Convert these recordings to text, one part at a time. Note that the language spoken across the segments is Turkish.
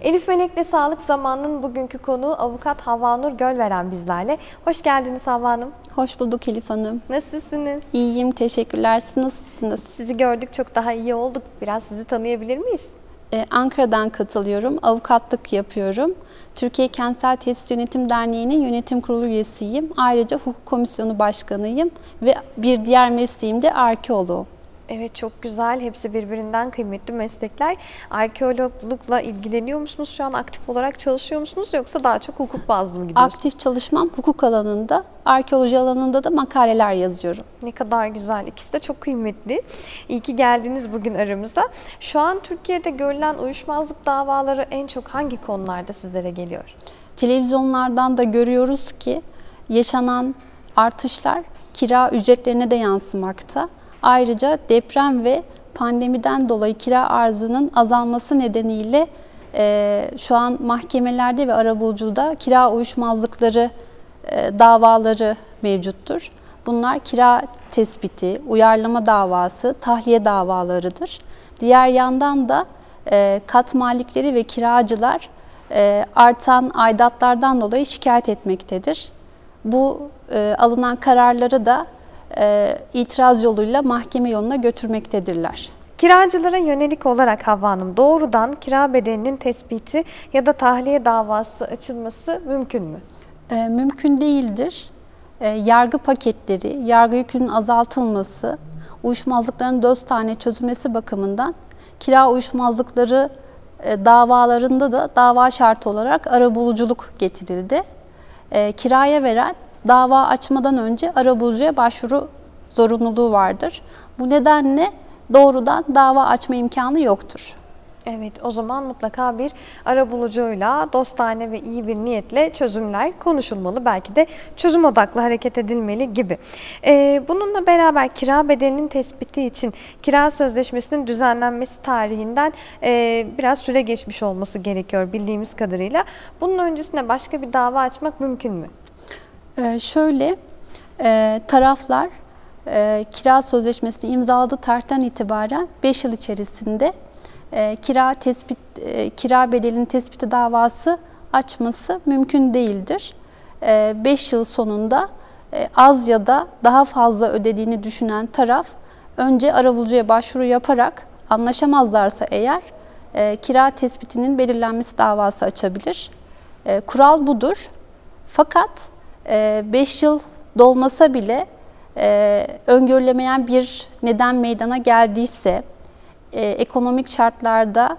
Elif Melek'le Sağlık Zamanı'nın bugünkü konuğu avukat Havvanur Gölveren bizlerle. Hoş geldiniz Havva Hanım. Hoş bulduk Elif Hanım. Nasılsınız? İyiyim, teşekkürler. Siz nasılsınız? Sizi gördük, çok daha iyi olduk. Biraz sizi tanıyabilir miyiz? Ankara'dan katılıyorum, avukatlık yapıyorum. Türkiye Kentsel Tesis Yönetim Derneği'nin yönetim kurulu üyesiyim. Ayrıca hukuk komisyonu başkanıyım ve bir diğer mesleğim de arkeoloğum. Evet, çok güzel. Hepsi birbirinden kıymetli meslekler. Arkeologlukla ilgileniyor musunuz? Şu an aktif olarak çalışıyor musunuz? Yoksa daha çok hukuk bazlı mı gidiyorsunuz? Aktif çalışmam hukuk alanında, arkeoloji alanında da makaleler yazıyorum. Ne kadar güzel. İkisi de çok kıymetli. İyi ki geldiniz bugün aramıza. Şu an Türkiye'de görülen uyuşmazlık davaları en çok hangi konularda sizlere geliyor? Televizyonlardan da görüyoruz ki yaşanan artışlar kira ücretlerine de yansımakta. Ayrıca deprem ve pandemiden dolayı kira arzının azalması nedeniyle şu an mahkemelerde ve arabulucuda kira uyuşmazlıkları davaları mevcuttur. Bunlar kira tespiti, uyarlama davası, tahliye davalarıdır. Diğer yandan da kat malikleri ve kiracılar artan aidatlardan dolayı şikayet etmektedir. Bu alınan kararları da itiraz yoluyla mahkeme yoluna götürmektedirler. Kiracılara yönelik olarak Havva Hanım, doğrudan kira bedelinin tespiti ya da tahliye davası açılması mümkün mü? Mümkün değildir. Yargı paketleri, yargı yükünün azaltılması, uyuşmazlıkların 4 tane çözülmesi bakımından kira uyuşmazlıkları davalarında da dava şartı olarak arabuluculuk getirildi. Kiraya veren dava açmadan önce arabulucuya başvuru zorunluluğu vardır. Bu nedenle doğrudan dava açma imkanı yoktur. Evet, o zaman mutlaka bir arabulucuyla dostane ve iyi bir niyetle çözümler konuşulmalı. Belki de çözüm odaklı hareket edilmeli gibi. Bununla beraber kira bedelinin tespiti için kira sözleşmesinin düzenlenmesi tarihinden biraz süre geçmiş olması gerekiyor bildiğimiz kadarıyla. Bunun öncesinde başka bir dava açmak mümkün mü? Taraflar kira sözleşmesini imzaladığı tarihten itibaren 5 yıl içerisinde kira bedelinin tespiti davası açması mümkün değildir. 5 yıl sonunda az ya da daha fazla ödediğini düşünen taraf önce arabulucuya başvuru yaparak anlaşamazlarsa eğer kira tespitinin belirlenmesi davası açabilir. Kural budur. Fakat 5 yıl dolmasa bile öngörülemeyen bir neden meydana geldiyse, ekonomik şartlarda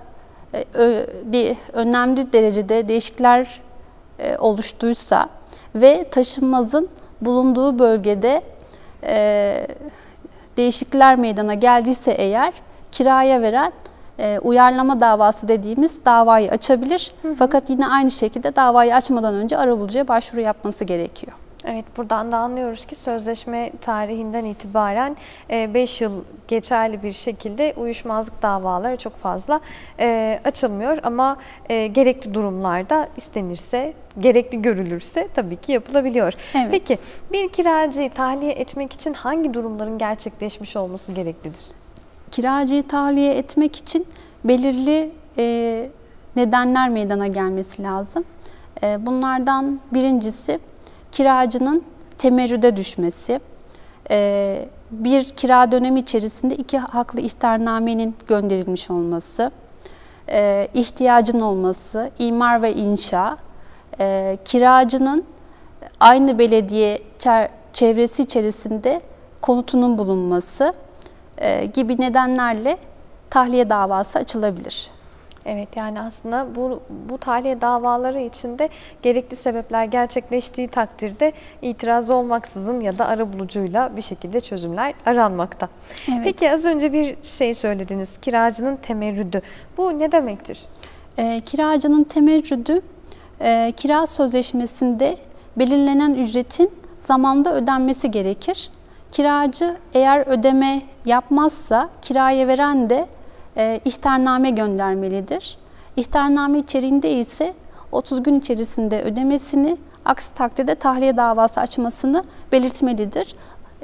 önemli derecede değişiklikler oluştuysa ve taşınmazın bulunduğu bölgede değişiklikler meydana geldiyse eğer kiraya veren uyarlama davası dediğimiz davayı açabilir. Fakat yine aynı şekilde davayı açmadan önce arabulucuya başvuru yapması gerekiyor. Evet, buradan da anlıyoruz ki sözleşme tarihinden itibaren 5 yıl geçerli bir şekilde uyuşmazlık davaları çok fazla açılmıyor. Ama gerekli durumlarda istenirse, gerekli görülürse tabii ki yapılabiliyor. Evet. Peki bir kiracıyı tahliye etmek için hangi durumların gerçekleşmiş olması gereklidir? Kiracıyı tahliye etmek için belirli nedenler meydana gelmesi lazım. Bunlardan birincisi kiracının temerrüde düşmesi, bir kira dönemi içerisinde 2 haklı ihtarnamenin gönderilmiş olması, ihtiyacın olması, imar ve inşa, kiracının aynı belediye çevresi içerisinde konutunun bulunması gibi nedenlerle tahliye davası açılabilir. Evet, yani aslında bu tahliye davaları içinde gerekli sebepler gerçekleştiği takdirde itiraz olmaksızın ya da arabulucuyla bir şekilde çözümler aranmakta. Evet. Peki az önce bir şey söylediniz, kiracının temerrüdü. Bu ne demektir? Kiracının temerrüdü, kira sözleşmesinde belirlenen ücretin zamanda ödenmesi gerekir. Kiracı eğer ödeme yapmazsa kiraya veren de ihtarname göndermelidir. İhtarname içeriğinde ise 30 gün içerisinde ödemesini, aksi takdirde tahliye davası açmasını belirtmelidir.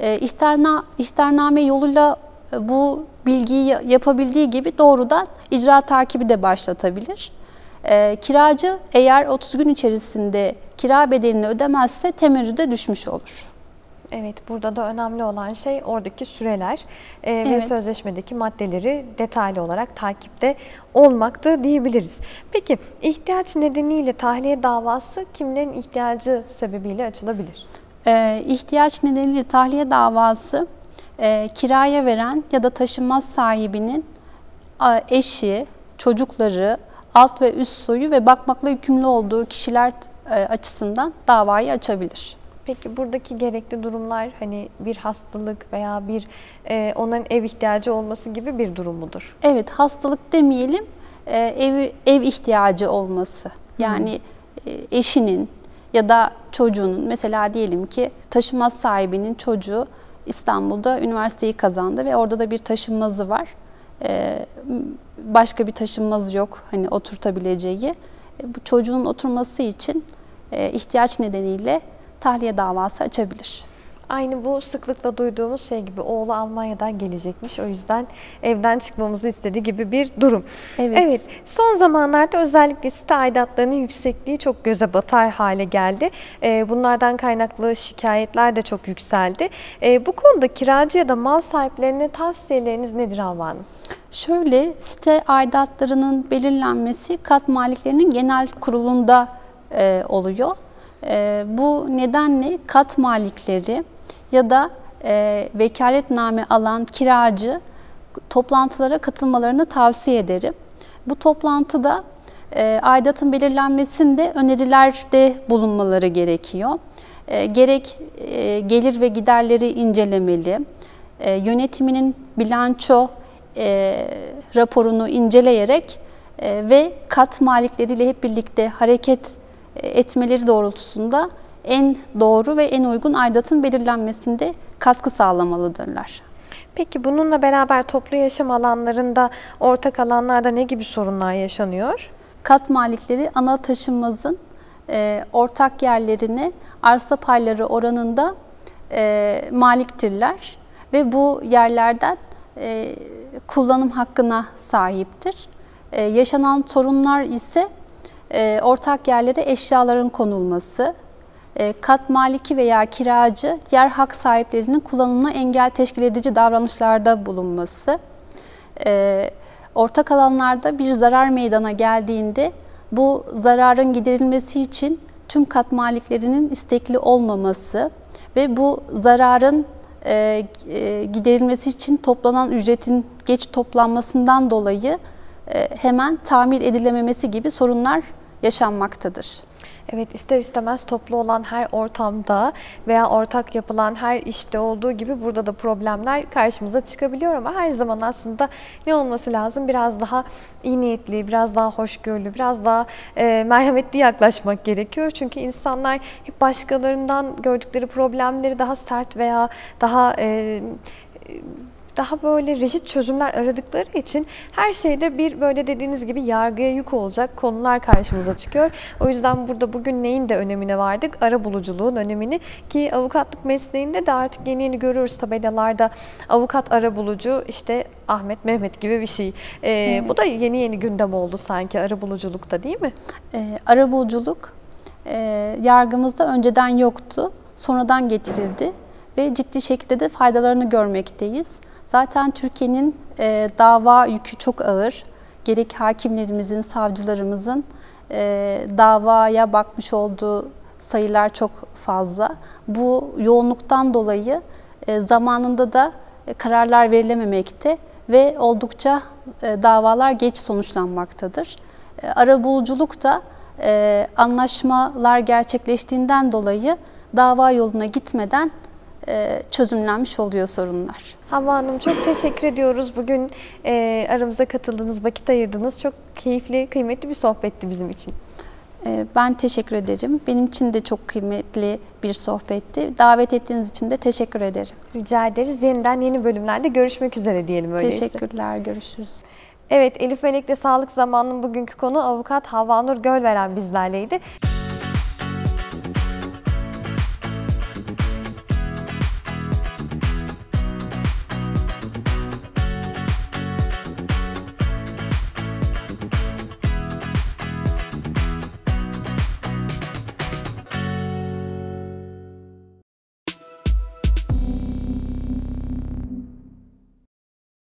İhtarname yoluyla bu bilgiyi yapabildiği gibi doğrudan icra takibi de başlatabilir. Kiracı eğer 30 gün içerisinde kira bedelini ödemezse temerrüde düşmüş olur. Evet, burada da önemli olan şey oradaki süreler ve Evet. sözleşmedeki maddeleri detaylı olarak takipte olmaktı diyebiliriz. Peki ihtiyaç nedeniyle tahliye davası kimlerin ihtiyacı sebebiyle açılabilir? İhtiyaç nedeniyle tahliye davası kiraya veren ya da taşınmaz sahibinin eşi, çocukları, alt ve üst soyu ve bakmakla yükümlü olduğu kişiler açısından davayı açabilir. Peki buradaki gerekli durumlar hani bir hastalık veya bir onların ev ihtiyacı olması gibi bir durum mudur? Evet, hastalık demeyelim, ev ihtiyacı olması. Yani eşinin ya da çocuğunun, mesela diyelim ki taşınmaz sahibinin çocuğu İstanbul'da üniversiteyi kazandı ve orada da bir taşınmazı var. Başka bir taşınmazı yok hani oturtabileceği. Bu çocuğun oturması için ihtiyaç nedeniyle tahliye davası açabilir. Aynı bu sıklıkla duyduğumuz şey gibi oğlu Almanya'dan gelecekmiş. O yüzden evden çıkmamızı istediği gibi bir durum. Evet, son zamanlarda özellikle site aidatlarının yüksekliği çok göze batar hale geldi. Bunlardan kaynaklı şikayetler de çok yükseldi. Bu konuda kiracı ya da mal sahiplerine tavsiyeleriniz nedir Havva Hanım? Şöyle, site aidatlarının belirlenmesi kat maliklerinin genel kurulunda oluyor. Bu nedenle kat malikleri ya da vekaletname alan kiracı toplantılara katılmalarını tavsiye ederim. Bu toplantıda aidatın belirlenmesinde önerilerde bulunmaları gerekiyor. Gerek gelir ve giderleri incelemeli, yönetiminin bilanço raporunu inceleyerek ve kat malikleriyle hep birlikte hareket etmeleri doğrultusunda en doğru ve en uygun aidatın belirlenmesinde katkı sağlamalıdırlar. Peki bununla beraber toplu yaşam alanlarında, ortak alanlarda ne gibi sorunlar yaşanıyor? Kat malikleri ana taşınmazın ortak yerlerine arsa payları oranında maliktirler ve bu yerlerden kullanım hakkına sahiptir. Yaşanan sorunlar ise ortak yerlere eşyaların konulması, kat maliki veya kiracı yer hak sahiplerinin kullanımına engel teşkil edici davranışlarda bulunması, ortak alanlarda bir zarar meydana geldiğinde bu zararın giderilmesi için tüm kat maliklerinin istekli olmaması ve bu zararın giderilmesi için toplanan ücretin geç toplanmasından dolayı hemen tamir edilememesi gibi sorunlar yaşanmaktadır. Evet, ister istemez toplu olan her ortamda veya ortak yapılan her işte olduğu gibi burada da problemler karşımıza çıkabiliyor ama her zaman aslında ne olması lazım? Biraz daha iyi niyetli, biraz daha hoşgörülü, biraz daha merhametli yaklaşmak gerekiyor. Çünkü insanlar hep başkalarından gördükleri problemleri daha sert veya daha böyle rigid çözümler aradıkları için her şeyde bir böyle dediğiniz gibi yargıya yük olacak konular karşımıza çıkıyor. O yüzden burada bugün neyin de önemine vardık? Arabuluculuğun önemini, ki avukatlık mesleğinde de artık yeni görüyoruz tabelalarda avukat arabulucu, işte Ahmet Mehmet gibi bir şey. Evet. Bu da yeni gündem oldu sanki arabuluculukta, değil mi? Arabuluculuk yargımızda önceden yoktu. Sonradan getirildi ve ciddi şekilde de faydalarını görmekteyiz. Zaten Türkiye'nin dava yükü çok ağır. Gerek hakimlerimizin, savcılarımızın davaya bakmış olduğu sayılar çok fazla. Bu yoğunluktan dolayı zamanında da kararlar verilememekte ve oldukça davalar geç sonuçlanmaktadır. Arabuluculuk da anlaşmalar gerçekleştiğinden dolayı dava yoluna gitmeden çözümlenmiş oluyor sorunlar. Havva Hanım, çok teşekkür ediyoruz. Bugün aramıza katıldınız, vakit ayırdınız. Çok keyifli, kıymetli bir sohbetti bizim için. Ben teşekkür ederim. Benim için de çok kıymetli bir sohbetti. Davet ettiğiniz için de teşekkür ederim. Rica ederiz. Yeniden yeni bölümlerde görüşmek üzere diyelim öyleyse. Teşekkürler, görüşürüz. Evet, Elif Melek'le Sağlık Zamanı'nın bugünkü konu avukat Havva Nur Gölveren bizlerleydi.